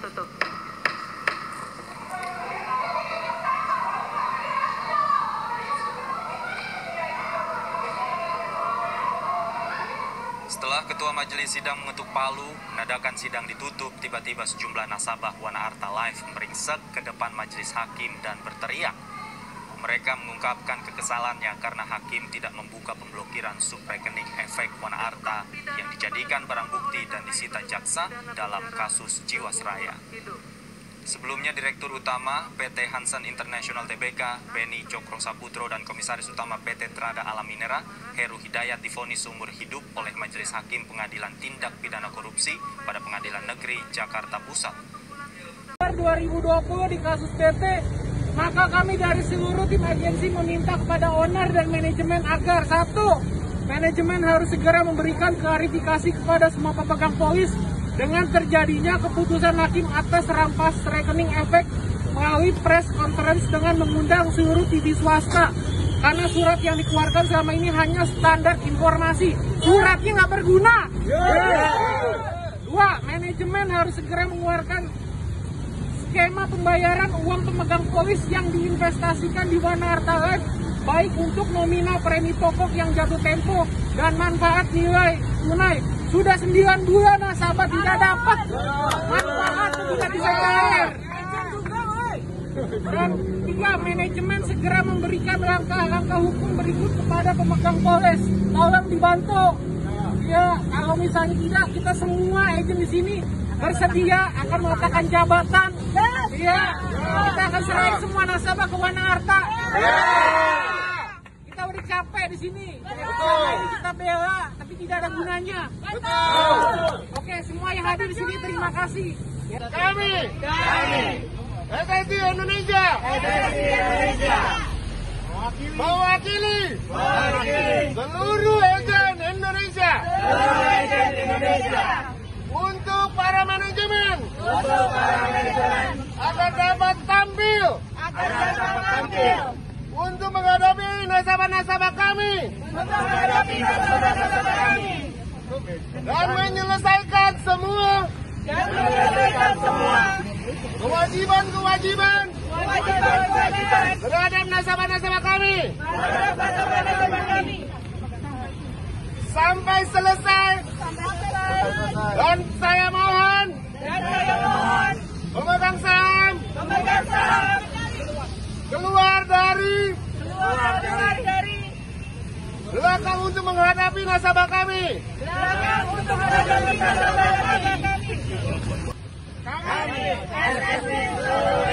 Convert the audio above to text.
tutup. Setelah Ketua Majelis Sidang mengetuk palu, menadakan sidang ditutup, tiba-tiba sejumlah nasabah Wana Arta Life meringsek ke depan majelis hakim dan berteriak. Mereka mengungkapkan kekesalannya karena hakim tidak membuka pemblokiran subrekening efek Wana Arta yang dijadikan barang bukti dan disita jaksa dalam kasus Jiwasraya. Sebelumnya, Direktur Utama PT Hansen International Tbk, Beni Cokro Saputro, dan Komisaris Utama PT Trada Alam Minera, Heru Hidayat, divonis seumur hidup oleh Majelis Hakim Pengadilan Tindak Pidana Korupsi pada Pengadilan Negeri Jakarta Pusat. 2020 di kasus PT, maka kami dari seluruh tim agensi meminta kepada owner dan manajemen agar satu, manajemen harus segera memberikan klarifikasi kepada semua pemegang polis dengan terjadinya keputusan hakim atas rampas rekening efek melalui press conference dengan mengundang seluruh TV swasta. Karena surat yang dikeluarkan selama ini hanya standar informasi, suratnya nggak berguna. Dua, manajemen harus segera mengeluarkan skema pembayaran uang pemegang polis yang diinvestasikan di Wana Arta Life, baik untuk nominal premi pokok yang jatuh tempo dan manfaat nilai tunai. Sudah 9 bulan nasabah tidak dapat manfaat, tidak bisa bayar. Dan tiga, manajemen segera memberikan langkah-langkah hukum berikut kepada pemegang polis. Tolong dibantu. Ya, kalau misalnya tidak, kita semua agen di sini bersedia akan meletakkan jabatan. Ya, kita akan serahin semua nasabah ke Wana Arta. Kita udah capek di sini. Kita bela, tapi tidak ada gunanya. Oke, semua yang hadir di sini terima kasih. Kami SSI Indonesia mewakili seluruh agen Indonesia untuk para manajemen agar dapat tampil untuk menghadapi nasabah-nasabah kami dan menyelesaikan semua kewajiban terhadap nasabah-nasabah kami sampai selesai. Dan saya mohon pemegang saham keluar dari belakang untuk menghadapi nasabah kami. Kami SSI